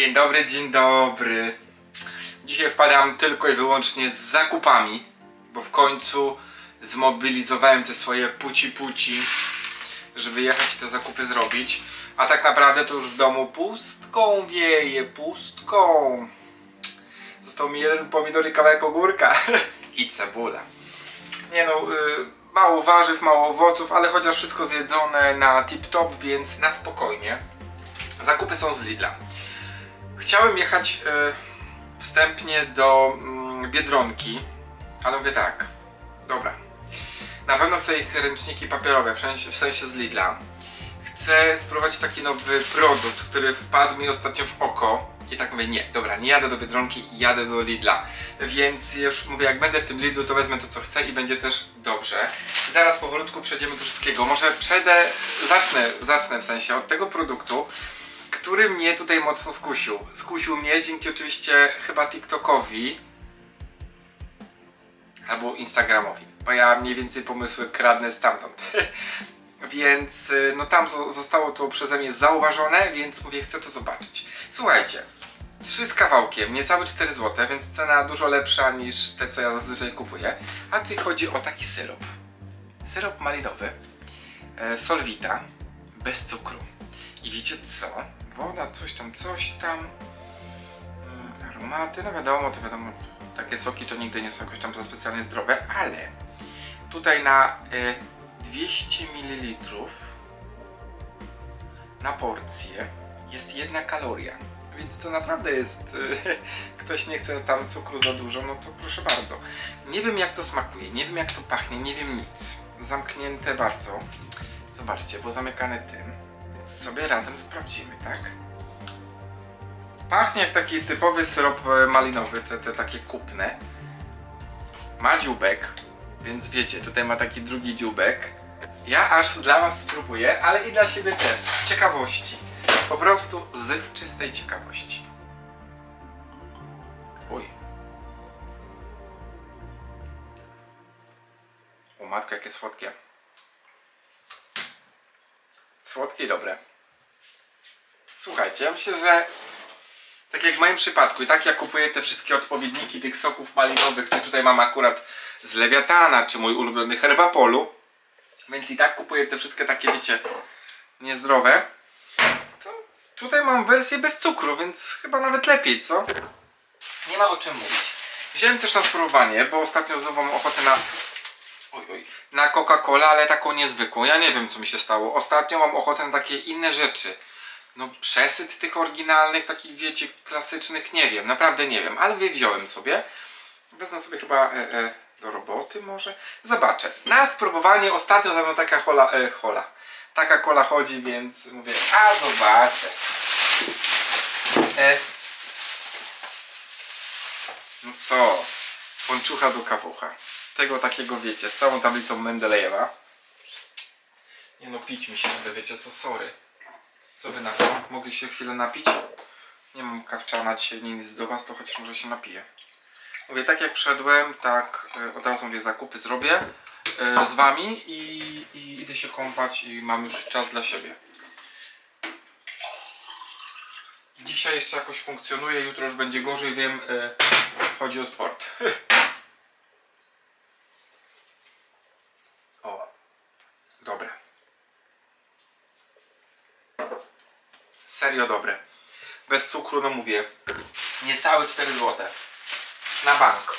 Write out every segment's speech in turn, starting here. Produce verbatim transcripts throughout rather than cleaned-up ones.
Dzień dobry, dzień dobry. Dzisiaj wpadam tylko i wyłącznie z zakupami, bo w końcu zmobilizowałem te swoje puci puci, żeby jechać i te zakupy zrobić. A tak naprawdę to już w domu pustką wieje, pustką. Został mi jeden pomidor i kawałek ogórka i cebula. Nie no, yy, mało warzyw, mało owoców, ale chociaż wszystko zjedzone na tip-top, więc na spokojnie. Zakupy są z Lidla. Chciałem jechać yy, wstępnie do yy, Biedronki, ale mówię tak, dobra. Na pewno chcę ich ręczniki papierowe, w sensie, w sensie z Lidla. Chcę spróbować taki nowy produkt, który wpadł mi ostatnio w oko. I tak mówię, nie, dobra, nie jadę do Biedronki, jadę do Lidla. Więc już mówię, jak będę w tym Lidlu, to wezmę to, co chcę i będzie też dobrze. Zaraz powolutku przejdziemy do wszystkiego. Może przejdę, zacznę, zacznę w sensie od tego produktu, który mnie tutaj mocno skusił. Skusił mnie dzięki oczywiście chyba TikTokowi albo Instagramowi, bo ja mniej więcej pomysły kradnę stamtąd. Więc no tam zostało to przeze mnie zauważone, więc mówię, chcę to zobaczyć. Słuchajcie, trzy z kawałkiem, niecałe cztery złote, więc cena dużo lepsza niż te, co ja zazwyczaj kupuję. A tutaj chodzi o taki syrop. Syrop malinowy, e, Solvita, bez cukru. I wiecie co? Woda, coś tam, coś tam, mm, aromaty, no wiadomo, to wiadomo, takie soki to nigdy nie są jakoś tam za specjalnie zdrowe, ale tutaj na e, dwieście mililitrów na porcję jest jedna kaloria, więc to naprawdę jest, yy, ktoś nie chce tam cukru za dużo, no to proszę bardzo. Nie wiem, jak to smakuje, nie wiem, jak to pachnie, nie wiem nic. Zamknięte bardzo. Zobaczcie, bo zamykane tym, więc sobie razem sprawdzimy, tak? Pachnie jak taki typowy syrop malinowy, te, te takie kupne. Ma dzióbek, więc wiecie, tutaj ma taki drugi dzióbek. Ja aż dla was spróbuję, ale i dla siebie też, z ciekawości. Po prostu z czystej ciekawości. Uj. O matko, jakie słodkie. Słodkie i dobre. Słuchajcie, ja myślę, że tak jak w moim przypadku, i tak ja kupuję te wszystkie odpowiedniki tych soków malinowych, czy tutaj mam akurat z Lewiatana, czy mój ulubiony Herbapolu, więc i tak kupuję te wszystkie takie, wiecie, niezdrowe. To tutaj mam wersję bez cukru, więc chyba nawet lepiej, co? Nie ma o czym mówić. Wziąłem też na spróbowanie, bo ostatnio znowu mam ochotę na oj, oj, na Coca-Colę, ale taką niezwykłą. Ja nie wiem, co mi się stało. Ostatnio mam ochotę na takie inne rzeczy. No przesyt tych oryginalnych, takich, wiecie, klasycznych, nie wiem, naprawdę nie wiem, ale wziąłem sobie. Wezmę sobie chyba e, e, do roboty może. Zobaczę. Na spróbowanie ostatnio za mną taka hola, e, hola. Taka kola chodzi, więc mówię, a zobaczę. E. No co? Pończucha do kawucha. Tego takiego, wiecie, z całą tablicą Mendelejewa. Nie no, pić mi się chce, wiecie co, sorry. Co wy na to? Mogli się chwilę napić? Nie mam kawczana dzisiaj, nie nic do was, to chociaż może się napiję. Mówię, tak jak wszedłem, tak y, od razu mówię, zakupy zrobię y, z wami i, i idę się kąpać i mam już czas dla siebie. Dzisiaj jeszcze jakoś funkcjonuje, jutro już będzie gorzej, wiem, y, chodzi o sport. O, dobre. Serio dobre. Bez cukru, no mówię, niecałe cztery złote. Na bank.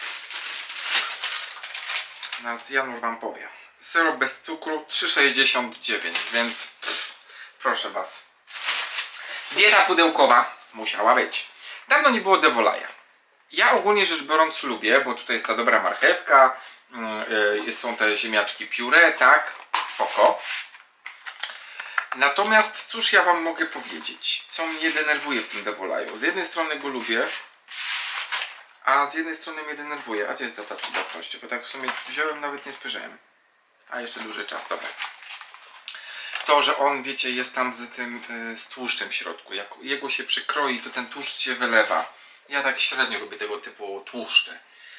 Janusz wam powie. Syrop bez cukru trzy sześćdziesiąt dziewięć, więc pff, proszę was. Dieta pudełkowa musiała być. Dawno nie było Devolaja. Ja ogólnie rzecz biorąc lubię, bo tutaj jest ta dobra marchewka, yy, są te ziemniaczki pióre, tak? Spoko. Natomiast cóż ja wam mogę powiedzieć, co mnie denerwuje w tym Devolaju. Z jednej strony go lubię, a z jednej strony mnie denerwuje. A gdzie jest data przydatności? Bo tak w sumie wziąłem, nawet nie spojrzałem. A jeszcze dłuży czas, dobra. To, że on, wiecie, jest tam z tym, yy, z tłuszczem w środku. Jak jego się przykroi, to ten tłuszcz się wylewa. Ja tak średnio lubię tego typu tłuszcze.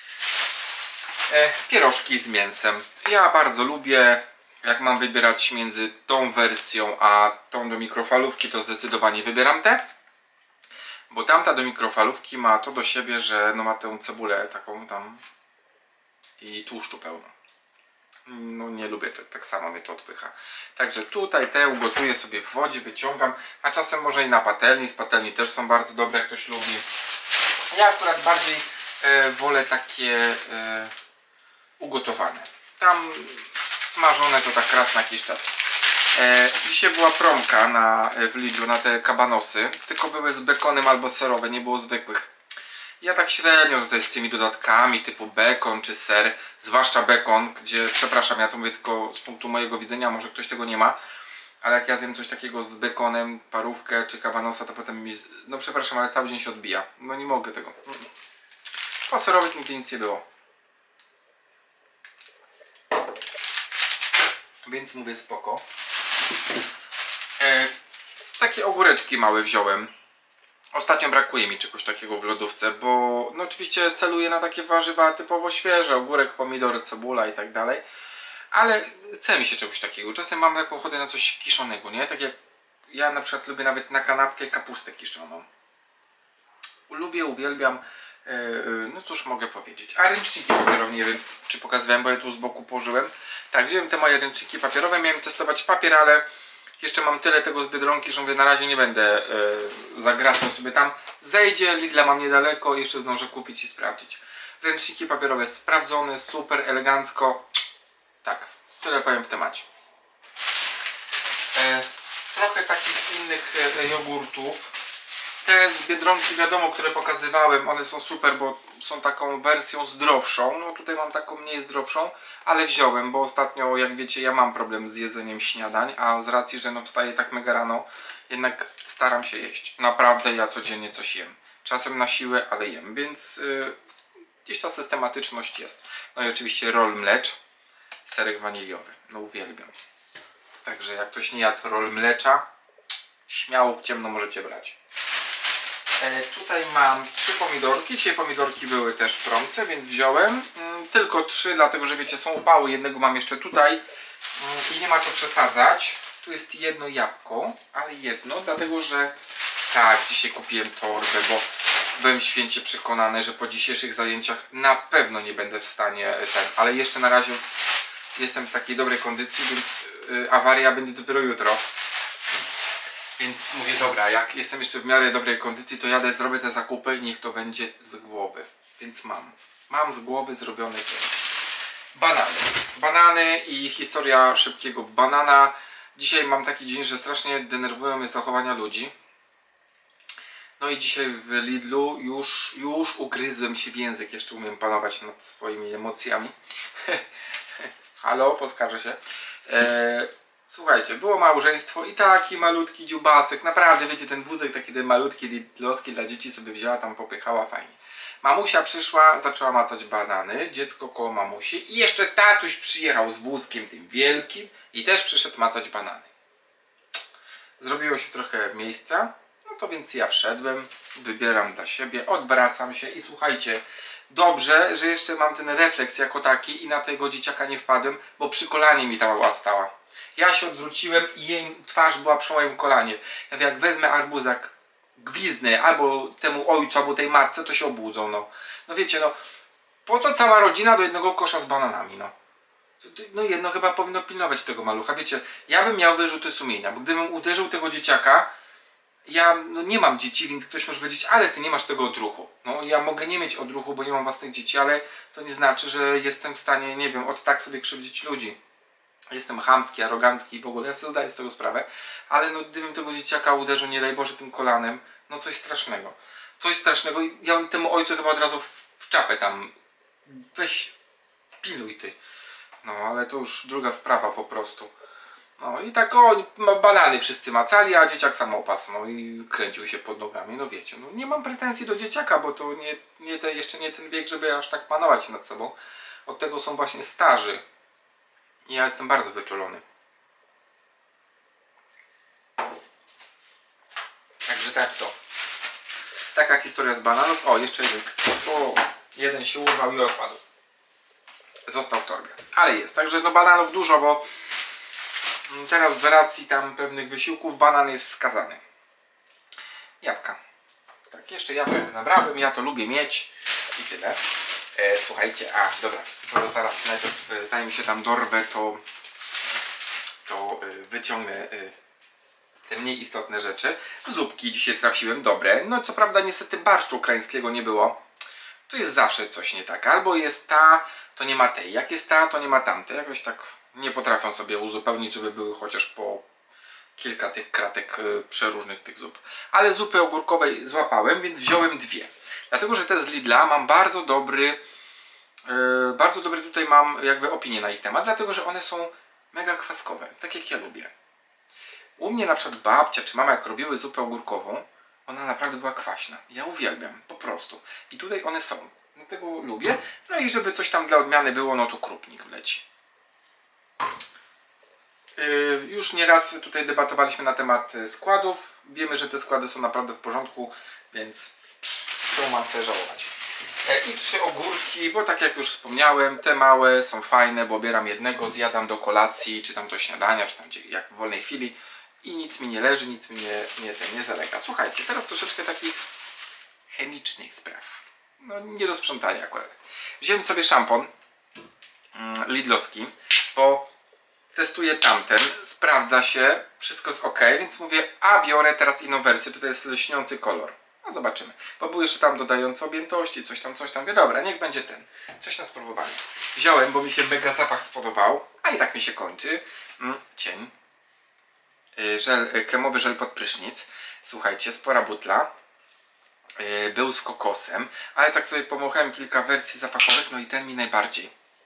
E, pierożki z mięsem. Ja bardzo lubię. Jak mam wybierać między tą wersją a tą do mikrofalówki, to zdecydowanie wybieram te. Bo tamta do mikrofalówki ma to do siebie, że no ma tę cebulę taką tam i tłuszczu pełno. No nie lubię, tak, tak samo mnie to odpycha. Także tutaj te ugotuję sobie w wodzie, wyciągam, a czasem może i na patelni. Z patelni też są bardzo dobre, jak ktoś lubi. Ja akurat bardziej e, wolę takie e, ugotowane. Tam smażone to tak raz na jakiś czas. E, dzisiaj była promka na, w Lidlu na te kabanosy, tylko były z bekonem albo serowe, nie było zwykłych. Ja tak średnio tutaj z tymi dodatkami typu bekon czy ser, zwłaszcza bekon, gdzie, przepraszam, ja to mówię tylko z punktu mojego widzenia, może ktoś tego nie ma, ale jak ja zjem coś takiego z bekonem, parówkę czy kabanosa, to potem mi, no przepraszam, ale cały dzień się odbija. No nie mogę tego. Po serowych nigdy nic nie było. Więc mówię spoko. E, takie ogóreczki małe wziąłem. Ostatnio brakuje mi czegoś takiego w lodówce, bo no oczywiście celuję na takie warzywa typowo świeże, ogórek, pomidory, cebula i tak dalej. Ale chce mi się czegoś takiego. Czasem mam taką ochotę na coś kiszonego, nie? Tak jak ja na przykład lubię nawet na kanapkę kapustę kiszoną. Lubię, uwielbiam. No cóż mogę powiedzieć. A ręczniki papierowe, nie wiem czy pokazywałem, bo ja tu z boku położyłem. Tak, wziąłem te moje ręczniki papierowe, miałem testować papier, ale jeszcze mam tyle tego z Biedronki, że mówię, na razie nie będę yy, zagracał sobie tam. Zejdzie, Lidla mam niedaleko, jeszcze zdążę kupić i sprawdzić. Ręczniki papierowe sprawdzone, super, elegancko. Tak, tyle powiem w temacie. E, trochę takich innych e, jogurtów. Te z Biedronki, wiadomo, które pokazywałem, one są super, bo są taką wersją zdrowszą. No tutaj mam taką mniej zdrowszą, ale wziąłem, bo ostatnio, jak wiecie, ja mam problem z jedzeniem śniadań, a z racji, że no wstaję tak mega rano, jednak staram się jeść. Naprawdę ja codziennie coś jem. Czasem na siłę, ale jem, więc yy, gdzieś ta systematyczność jest. No i oczywiście roll mlecz, serek waniliowy. No uwielbiam. Także jak ktoś nie jadł roll mlecza, śmiało w ciemno możecie brać. E, tutaj mam trzy pomidorki. Dzisiaj pomidorki były też w promce, więc wziąłem. Mm, tylko trzy, dlatego że wiecie, są upały. Jednego mam jeszcze tutaj mm, i nie ma co przesadzać. Tu jest jedno jabłko, ale jedno, dlatego że tak, dzisiaj kupiłem torbę, bo byłem święcie przekonany, że po dzisiejszych zajęciach na pewno nie będę w stanie ten, ale jeszcze na razie jestem w takiej dobrej kondycji, więc y, awaria będzie dopiero jutro. Więc mówię, dobra, jak jestem jeszcze w miarę dobrej kondycji, to jadę, zrobię te zakupy i niech to będzie z głowy. Więc mam. Mam z głowy zrobione te banany. Banany i historia szybkiego banana. Dzisiaj mam taki dzień, że strasznie denerwują mnie zachowania ludzi. No i dzisiaj w Lidlu już, już ugryzłem się w język. Jeszcze umiem panować nad swoimi emocjami. Halo, poskarżę się. Eee, Słuchajcie, było małżeństwo i taki malutki dziubasek, naprawdę wiecie, ten wózek taki ten malutki, lidlowski dla dzieci sobie wzięła, tam popychała, fajnie. Mamusia przyszła, zaczęła macać banany, dziecko koło mamusi i jeszcze tatuś przyjechał z wózkiem tym wielkim i też przyszedł macać banany. Zrobiło się trochę miejsca, no to więc ja wszedłem, wybieram dla siebie, odwracam się i słuchajcie, dobrze, że jeszcze mam ten refleks jako taki i na tego dzieciaka nie wpadłem, bo przy kolanie mi ta mała stała. Ja się odwróciłem i jej twarz była przy moim kolanie. Ja jak wezmę arbuzak, gwizdnę albo temu ojcu, albo tej matce, to się obudzą, no. No wiecie, no, po co cała rodzina do jednego kosza z bananami, no. No jedno chyba powinno pilnować tego malucha. Wiecie, ja bym miał wyrzuty sumienia, bo gdybym uderzył tego dzieciaka, ja no nie mam dzieci, więc ktoś może powiedzieć, ale ty nie masz tego odruchu. No ja mogę nie mieć odruchu, bo nie mam własnych dzieci, ale to nie znaczy, że jestem w stanie, nie wiem, od tak sobie krzywdzić ludzi. Jestem chamski, arogancki i w ogóle, ja sobie zdaję z tego sprawę, ale no gdybym tego dzieciaka uderzył, nie daj Boże, tym kolanem, no coś strasznego. Coś strasznego i ja bym temu ojcu chyba od razu w, w czapę tam, weź, piluj ty. No ale to już druga sprawa po prostu. No i tak o, banany wszyscy macali, a dzieciak samopas, no i kręcił się pod nogami, no wiecie, no nie mam pretensji do dzieciaka, bo to nie, nie te, jeszcze nie ten wiek, żeby aż tak panować nad sobą. Od tego są właśnie starzy. I ja jestem bardzo wyczulony. Także tak to. Taka historia z bananów. O, jeszcze jeden. O, jeden się urwał i odpadł. Został w torbie. Ale jest. Także no bananów dużo, bo teraz z racji tam pewnych wysiłków banan jest wskazany. Jabłka. Tak, jeszcze jabłek nabrałem, ja to lubię mieć i tyle. E, słuchajcie, a dobra, to zaraz najpierw zanim się tam dorwę, to, to y, wyciągnę y, te mniej istotne rzeczy. Zupki dzisiaj trafiłem, dobre. No co prawda niestety barszczu ukraińskiego nie było. To jest zawsze coś nie tak. Albo jest ta, to nie ma tej. Jak jest ta, to nie ma tamtej. Jakoś tak nie potrafią sobie uzupełnić, żeby były chociaż po kilka tych kratek y, przeróżnych tych zup. Ale zupy ogórkowej złapałem, więc wziąłem dwie. Dlatego, że te z Lidla mam bardzo dobry, yy, bardzo dobry tutaj mam jakby opinię na ich temat, dlatego, że one są mega kwaskowe, tak jak ja lubię. U mnie na przykład babcia czy mama jak robiły zupę ogórkową, ona naprawdę była kwaśna. Ja uwielbiam, po prostu. I tutaj one są, dlatego lubię. No i żeby coś tam dla odmiany było, no to krupnik wleci. Yy, już nieraz tutaj debatowaliśmy na temat składów. Wiemy, że te składy są naprawdę w porządku, więc to mam co żałować. E, I trzy ogórki, bo tak jak już wspomniałem, te małe są fajne, bo bieram jednego, zjadam do kolacji, czy tam do śniadania, czy tam gdzie, jak w wolnej chwili i nic mi nie leży, nic mi nie, nie, ten, nie zalega. Słuchajcie, teraz troszeczkę takich chemicznych spraw. No nie do sprzątania akurat. Wziąłem sobie szampon mm, lidlowski, bo testuję tamten, sprawdza się, wszystko jest ok, więc mówię, a biorę teraz inną wersję, tutaj jest lśniący kolor. No zobaczymy, bo był jeszcze tam dodający objętości, coś tam, coś tam. Mówię, dobra, niech będzie ten. Coś na spróbowanie. Wziąłem, bo mi się mega zapach spodobał, a i tak mi się kończy. Mm, cień. Yy, żel, yy, kremowy żel pod prysznic. Słuchajcie, spora butla. Yy, był z kokosem, ale tak sobie pomachałem kilka wersji zapachowych, no i ten mi najbardziej.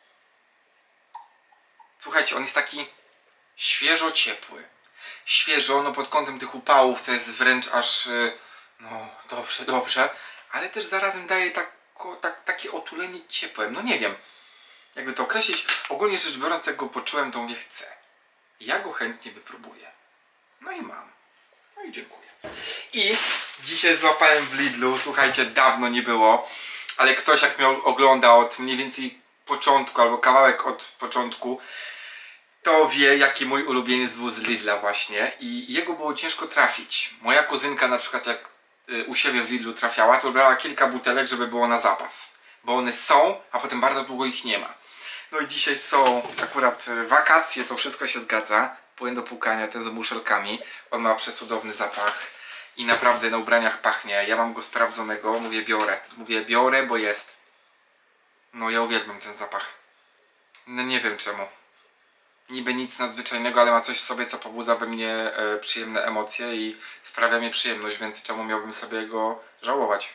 Słuchajcie, on jest taki świeżo ciepły. Świeżo, no pod kątem tych upałów to jest wręcz aż... Yy, no dobrze, dobrze, ale też zarazem daje tak, tak, takie otulenie ciepłem. No nie wiem, jakby to określić. Ogólnie rzecz biorąc, jak go poczułem, to mówię, chcę. Ja go chętnie wypróbuję. No i mam. No i dziękuję. I dzisiaj złapałem w Lidlu, słuchajcie, dawno nie było, ale ktoś jak mnie ogląda od mniej więcej początku, albo kawałek od początku, to wie, jaki mój ulubieniec był z Lidla właśnie i jego było ciężko trafić. Moja kuzynka na przykład jak u siebie w Lidlu trafiała, to brała kilka butelek, żeby było na zapas. Bo one są, a potem bardzo długo ich nie ma. No i dzisiaj są akurat wakacje, to wszystko się zgadza. Płyn do płukania, ten z muszelkami. On ma przecudowny zapach. I naprawdę na ubraniach pachnie. Ja mam go sprawdzonego, mówię biorę. Mówię biorę, bo jest. No ja uwielbiam ten zapach. No nie wiem czemu. Niby nic nadzwyczajnego, ale ma coś w sobie, co pobudza we mnie e, przyjemne emocje i sprawia mi przyjemność, więc czemu miałbym sobie go żałować?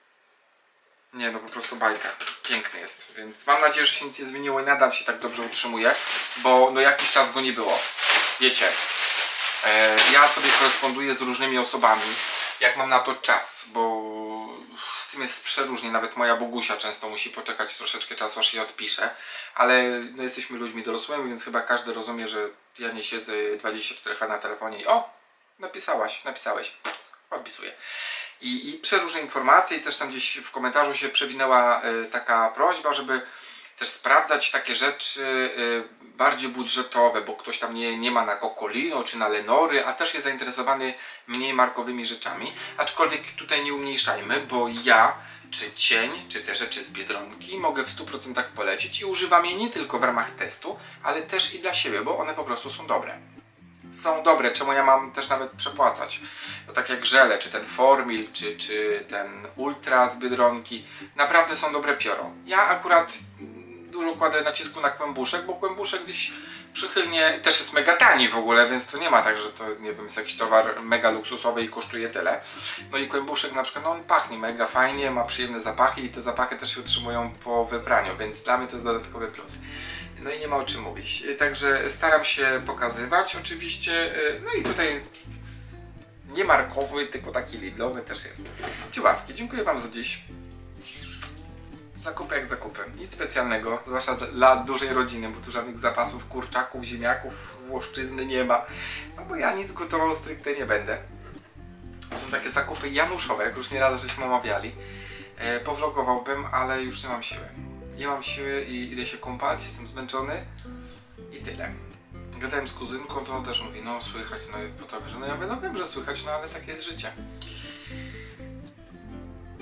Nie, no po prostu bajka. Piękny jest, więc mam nadzieję, że się nic nie zmieniło i nadal się tak dobrze utrzymuje, bo no jakiś czas go nie było. Wiecie, e, ja sobie koresponduję z różnymi osobami, jak mam na to czas, bo z tym jest przeróżnie, nawet moja Bogusia często musi poczekać troszeczkę czasu, aż je odpiszę, ale no, jesteśmy ludźmi dorosłymi, więc chyba każdy rozumie, że ja nie siedzę dwadzieścia cztery godziny na telefonie i o, napisałaś, napisałeś, odpisuję. I, i przeróżne informacje i też tam gdzieś w komentarzu się przewinęła y, taka prośba, żeby też sprawdzać takie rzeczy y, bardziej budżetowe, bo ktoś tam nie, nie ma na Cocolino czy na Lenory, a też jest zainteresowany mniej markowymi rzeczami. Aczkolwiek tutaj nie umniejszajmy, bo ja czy cień, czy te rzeczy z Biedronki mogę w stu procentach polecić i używam je nie tylko w ramach testu, ale też i dla siebie, bo one po prostu są dobre. Są dobre, czemu ja mam też nawet przepłacać. No tak jak żele, czy ten Formil, czy, czy ten Ultra z Biedronki, naprawdę są dobre piorą. Ja akurat dużo kładę nacisku na kłębuszek, bo kłębuszek gdzieś przychylnie też jest mega tani w ogóle, więc to nie ma tak, że to nie wiem, jest jakiś towar mega luksusowy i kosztuje tyle. No i kłębuszek na przykład, no on pachnie mega fajnie, ma przyjemne zapachy i te zapachy też się utrzymują po wypraniu, więc dla mnie to jest dodatkowy plus. No i nie ma o czym mówić. Także staram się pokazywać oczywiście. No i tutaj nie markowy, tylko taki lidlowy też jest. Ciułaski, dziękuję wam za dziś. Zakupy jak zakupy. Nic specjalnego, zwłaszcza dla dużej rodziny, bo tu żadnych zapasów kurczaków, ziemniaków, włoszczyzny nie ma. No bo ja nic gotował stricte nie będę. Są takie zakupy januszowe, jak już nieraz żeśmy omawiali. E, powlogowałbym, ale już nie mam siły. Nie mam siły i idę się kąpać, jestem zmęczony i tyle. Gadałem z kuzynką, to on też mówi, no słychać, no i po tobie, że no ja mówię, no wiem, że słychać, no ale takie jest życie.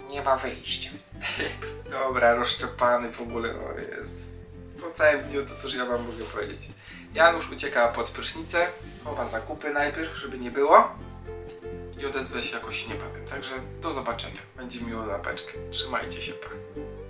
nie ma wyjścia. Dobra, rozszczepany w ogóle, no jest. Po całym dniu to cóż ja wam mogę powiedzieć. Janusz ucieka pod prysznicę, chowa zakupy najpierw, żeby nie było. I odezwę się jakoś niebawem. Także do zobaczenia. Będzie miło na beczkę. Trzymajcie się, pa.